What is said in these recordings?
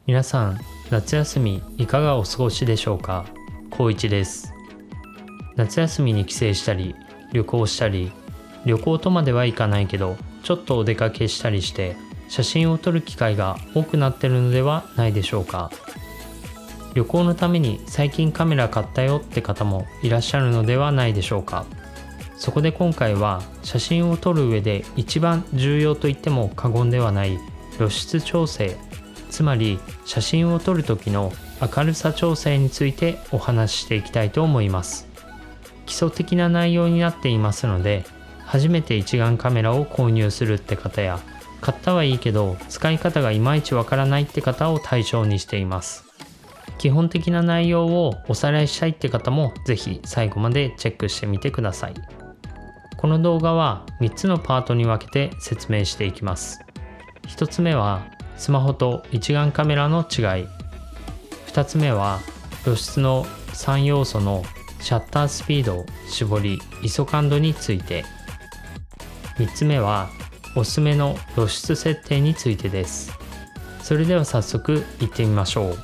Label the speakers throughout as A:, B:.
A: 皆さん、夏休みいかがお過ごしでしょうか。こういちです。夏休みに帰省したり、旅行したり、旅行とまではいかないけど、ちょっとお出かけしたりして、写真を撮る機会が多くなってるのではないでしょうか。旅行のために最近カメラ買ったよって方もいらっしゃるのではないでしょうか。そこで今回は写真を撮る上で一番重要と言っても過言ではない露出調整、つまり写真を撮る時の明るさ調整についてお話ししていきたいと思います。基礎的な内容になっていますので、初めて一眼カメラを購入するって方や、買ったはいいけど使い方がいまいちわからないって方を対象にしています。基本的な内容をおさらいしたいって方もぜひ最後までチェックしてみてください。この動画は3つのパートに分けて説明していきます。1つ目はスマホと一眼カメラの違い。2つ目は露出の3要素のシャッタースピード、絞り、ISO感度について。3つ目はおすすめの露出設定についてです。それでは早速いってみましょう。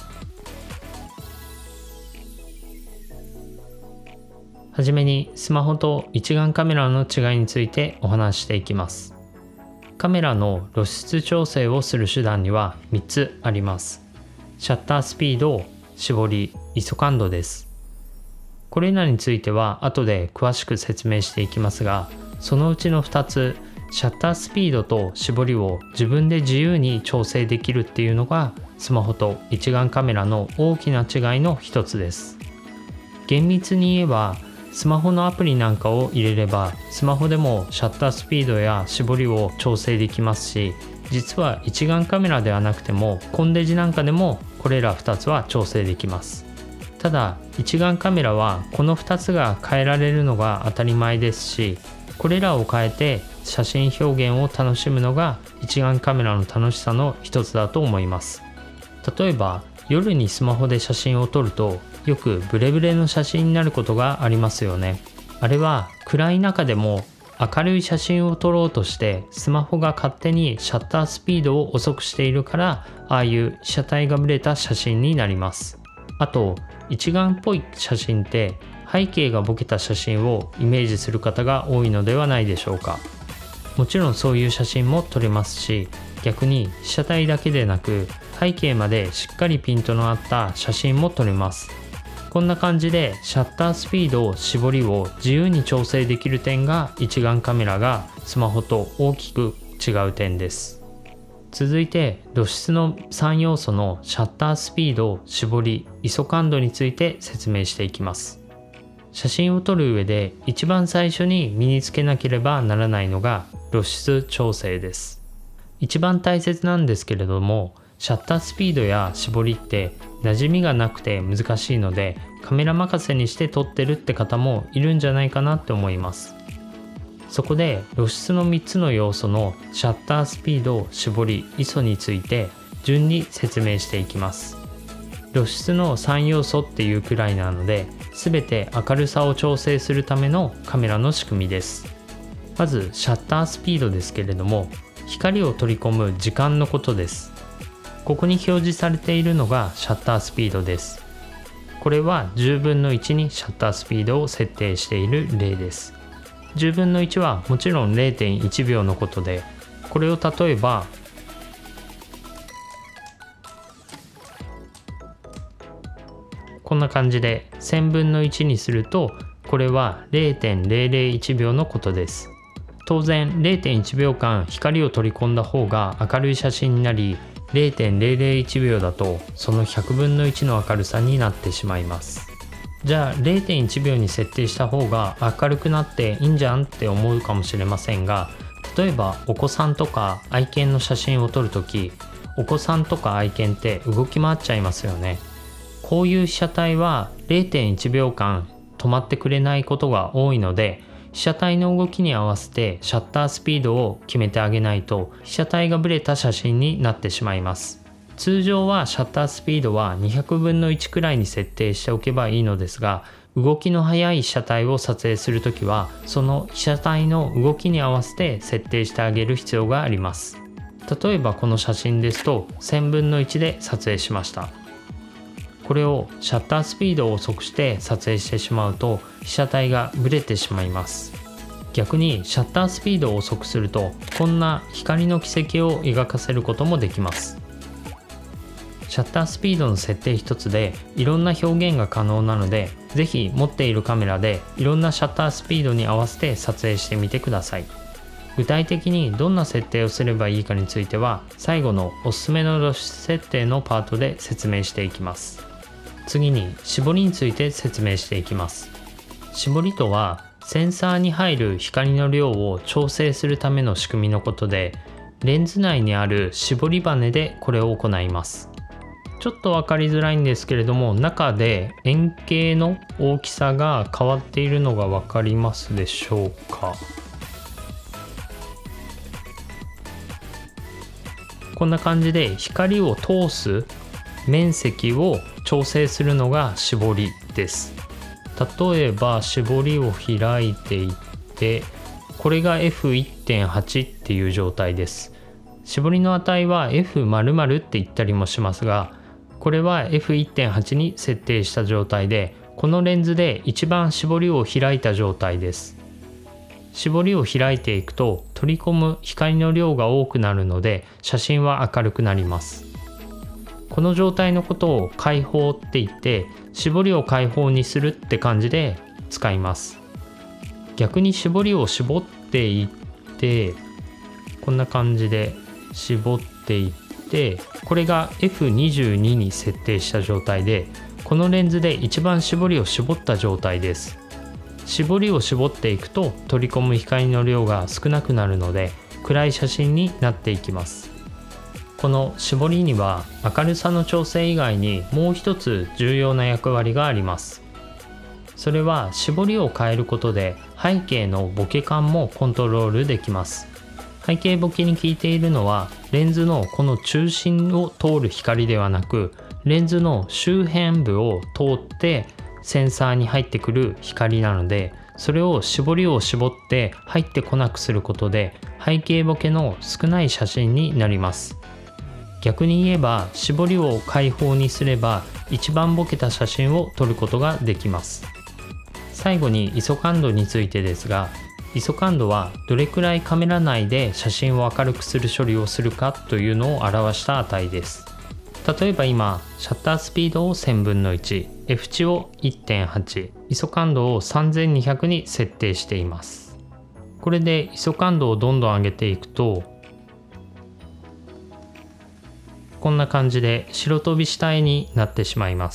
A: はじめにスマホと一眼カメラの違いについてお話ししていきます。カメラの露出調整をする手段には3つあります。シャッタースピード、絞り、ISO感度です。これらについては後で詳しく説明していきますが、そのうちの2つ、シャッタースピードと絞りを自分で自由に調整できるっていうのがスマホと一眼カメラの大きな違いの一つです。厳密に言えばスマホのアプリなんかを入れればスマホでもシャッタースピードや絞りを調整できますし、実は一眼カメラではなくてもコンデジなんかでもこれら2つは調整できます。ただ一眼カメラはこの2つが変えられるのが当たり前ですし、これらを変えて写真表現を楽しむのが一眼カメラの楽しさの一つだと思います。例えば夜にスマホで写真を撮るとよくブレブレの写真になることがありますよね。あれは暗い中でも明るい写真を撮ろうとしてスマホが勝手にシャッタースピードを遅くしているから、ああいう被写体がブレた写真になります。あと一眼っぽい写真って背景がボケた写真をイメージする方が多いのではないでしょうか。もちろんそういう写真も撮れますし、逆に被写体だけでなく背景までしっかりピントの合った写真も撮れます。こんな感じでシャッタースピード、絞りを自由に調整できる点が一眼カメラがスマホと大きく違う点です。続いて露出の3要素のシャッタースピード、絞り、ISO感度について説明していきます。写真を撮る上で一番最初に身につけなければならないのが露出調整です。一番大切なんですけれども、シャッタースピードや絞りって馴染みがなくて難しいので、カメラ任せにして撮ってるって方もいるんじゃないかなって思います。そこで露出の3つの要素のシャッタースピード、絞り、ISOについて順に説明していきます。露出の3要素っていうくらいなので、全て明るさを調整するためのカメラの仕組みです。まずシャッタースピードですけれども、光を取り込む時間のことです。ここに表示されているのがシャッタースピードです。これは10分の1にシャッタースピードを設定している例です。10分の1はもちろん 0.1 秒のことで、これを例えばこんな感じで1000分の1にすると、これは 0.001 秒のことです。当然 0.1 秒間光を取り込んだ方が明るい写真になり、0.001 秒だとその100分の1の明るさになってしまいます。じゃあ 0.1 秒に設定した方が明るくなっていいんじゃんって思うかもしれませんが、例えばお子さんとか愛犬の写真を撮るとき、お子さんとか愛犬って動き回っちゃいますよね。こういう被写体は 0.1 秒間止まってくれないことが多いので、被写体の動きに合わせてシャッタースピードを決めてあげないと被写体がブレた写真になってしまいます。通常はシャッタースピードは200分の1くらいに設定しておけばいいのですが、動きの速い被写体を撮影するときはその被写体の動きに合わせて設定してあげる必要があります。 例えばこの写真ですと1000分の1で撮影しました。これをシャッタースピードを遅くして撮影してしまうと被写体がブレてしまいます。逆にシャッタースピードを遅くするとこんな光の軌跡を描かせることもできます。シャッタースピードの設定一つでいろんな表現が可能なので、ぜひ持っているカメラでいろんなシャッタースピードに合わせて撮影してみてください。具体的にどんな設定をすればいいかについては最後のおすすめの露出設定のパートで説明していきます。次に絞りについて説明していきます。絞りとはセンサーに入る光の量を調整するための仕組みのことで、レンズ内にある絞りバネでこれを行います。ちょっと分かりづらいんですけれども、中で円形の大きさが変わっているのが分かりますでしょうか。こんな感じで光を通す面積を調整するのが絞りです。例えば絞りを開いていって、これが F1.8 っていう状態です。絞りの値は F○○って言ったりもしますが、これは F1.8 に設定した状態で、このレンズで一番絞りを開いた状態です。絞りを開いていくと取り込む光の量が多くなるので写真は明るくなります。この状態のことを開放って言って、絞りを開放にするって感じで使います。逆に絞りを絞っていって、こんな感じで絞っていって、これが F22 に設定した状態で、このレンズで一番絞りを絞った状態です。絞りを絞っていくと取り込む光の量が少なくなるので暗い写真になっていきます。この絞りには明るさの調整以外にもう一つ重要な役割があります。それは絞りを変えることで背景のボケ感もコントロールできます。背景ボケに効いているのはレンズのこの中心を通る光ではなく、レンズの周辺部を通ってセンサーに入ってくる光なので、それを絞りを絞って入ってこなくすることで背景ボケの少ない写真になります。逆に言えば絞りを開放にすれば一番ボケた写真を撮ることができます。最後に ISO 感度についてですが、 ISO 感度はどれくらいカメラ内で写真を明るくする処理をするかというのを表した値です。例えば今シャッタースピードを1000分の1、F 値を 1.8、 ISO 感度を3200に設定しています。これで ISO 感度をどんどん上げていくと、こんな感じで白飛びした絵になってしまいます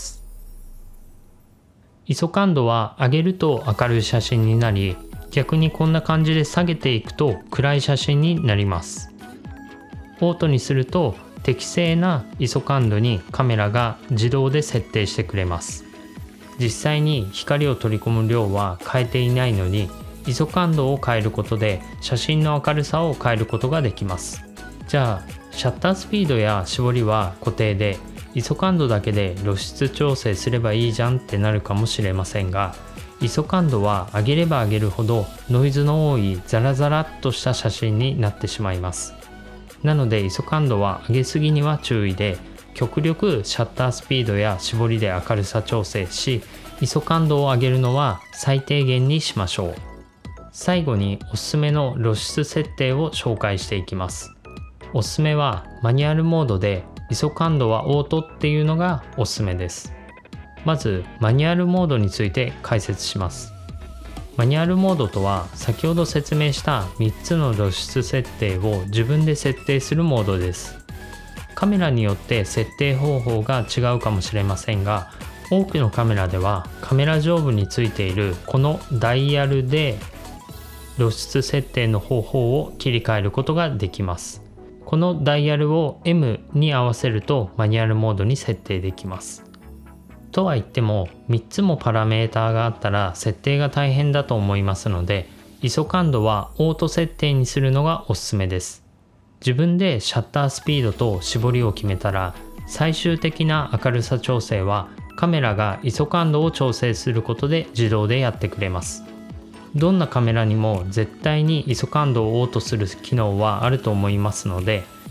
A: 。ISO 感度は上げると明るい写真になり、逆にこんな感じで下げていくと暗い写真になります。オートにすると適正な ISO 感度にカメラが自動で設定してくれます。実際に光を取り込む量は変えていないのに ISO 感度を変えることで写真の明るさを変えることができます。じゃあシャッタースピードや絞りは固定で ISO 感度だけで露出調整すればいいじゃんってなるかもしれませんが、 ISO 感度は上げれば上げるほどノイズの多いザラザラっとした写真になってしまいます。なので ISO 感度は上げすぎには注意で、極力シャッタースピードや絞りで明るさ調整し、ISO 感度を上げるのは最低限にしましょう。最後におすすめの露出設定を紹介していきます。おすすめはマニュアルモードで ISO 感度はオートっていうのがおすすめです。まずマニュアルモードについて解説します。マニュアルモードとは先ほど説明した3つの露出設定を自分で設定するモードです。カメラによって設定方法が違うかもしれませんが、多くのカメラではカメラ上部についているこのダイヤルで露出設定の方法を切り替えることができます。このダイヤルを M に合わせるとマニュアルモードに設定できます。とは言っても3つもパラメーターがあったら設定が大変だと思いますので、ISO 感度はオート設定にするのがおすすめです。自分でシャッタースピードと絞りを決めたら、最終的な明るさ調整はカメラが ISO 感度を調整することで自動でやってくれます。どんなカメラにも絶対に ISO 感度をオートする機能はあると思いますので、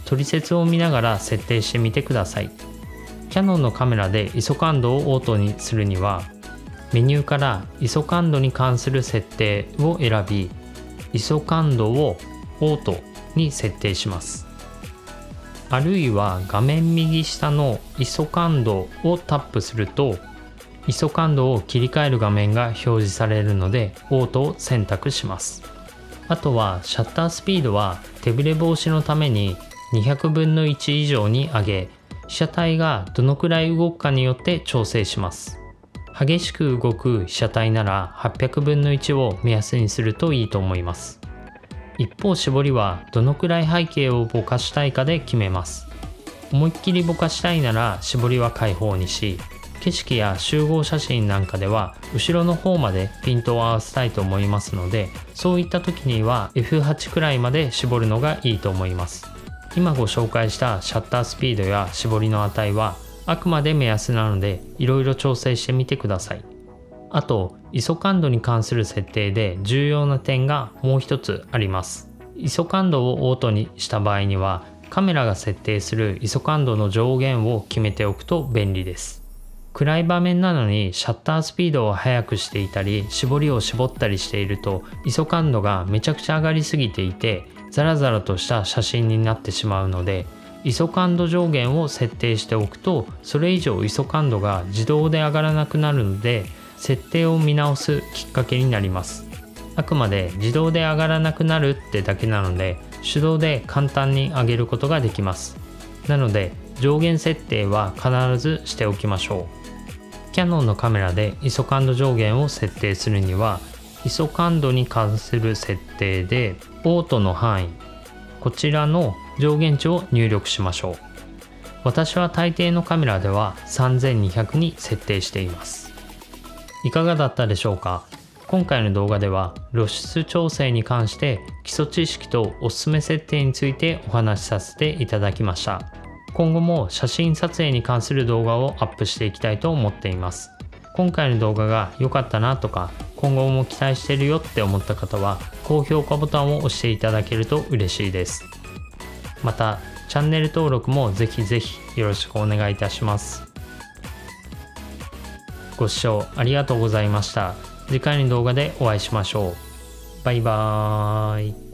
A: 取説を見ながら設定してみてください。キヤノンのカメラで ISO 感度をオートにするには、メニューから ISO 感度に関する設定を選び、ISO 感度をオートに設定します。あるいは画面右下の ISO 感度をタップすると、ISO 感度を切り替える画面が表示されるので、オートを選択します。あとはシャッタースピードは手ブレ防止のために200分の1以上に上げ、被写体がどのくらい動くかによって調整します。激しく動く被写体なら800分の1を目安にするといいと思います。一方絞りはどのくらい背景をぼかしたいかで決めます。思いっきりぼかしたいなら絞りは開放にし、景色や集合写真なんかでは後ろの方までピントを合わせたいと思いますので、そういった時には F8 くらいまで絞るのがいいと思います。今ご紹介したシャッタースピードや絞りの値はあくまで目安なので、いろいろ調整してみてください。あと ISO 感度に関する設定で重要な点がもう一つあります。 ISO 感度をオートにした場合には、カメラが設定する ISO 感度の上限を決めておくと便利です。暗い場面なのにシャッタースピードを速くしていたり、絞りを絞ったりしていると ISO 感度がめちゃくちゃ上がりすぎていて、ザラザラとした写真になってしまうので、ISO 感度上限を設定しておくと、それ以上 ISO 感度が自動で上がらなくなるので、設定を見直すきっかけになります。あくまで自動で上がらなくなるってだけなので、手動で簡単に上げることができます。なので上限設定は必ずしておきましょう。キヤノンのカメラで ISO 感度上限を設定するには、ISO 感度に関する設定でオートの範囲、こちらの上限値を入力しましょう。私は大抵のカメラでは3200に設定しています。いかがだったでしょうか。今回の動画では露出調整に関して基礎知識とおすすめ設定についてお話しさせていただきました。今後も写真撮影に関する動画をアップしていきたいと思っています。今回の動画が良かったなとか、今後も期待してるよって思った方は高評価ボタンを押していただけると嬉しいです。またチャンネル登録もぜひぜひよろしくお願いいたします。ご視聴ありがとうございました。次回の動画でお会いしましょう。バイバーイ。